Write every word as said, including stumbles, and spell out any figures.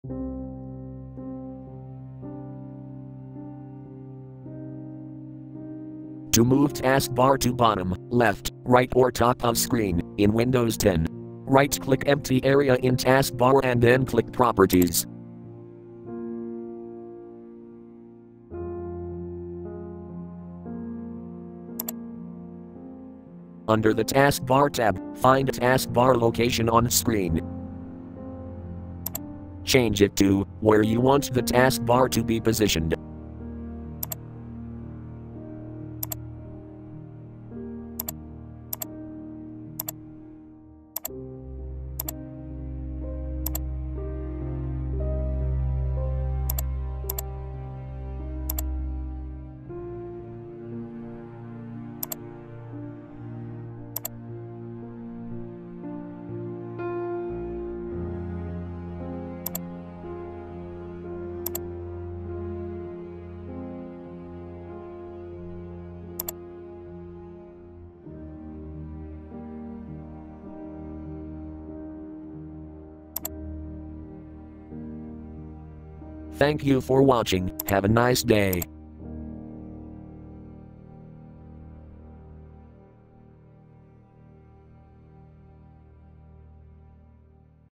To move taskbar to bottom, left, right or top of screen, in Windows ten. Right-click empty area in taskbar and then click Properties. Under the Taskbar tab, find Taskbar location on screen. Change it to where you want the taskbar to be positioned. Thank you for watching. Have a nice day.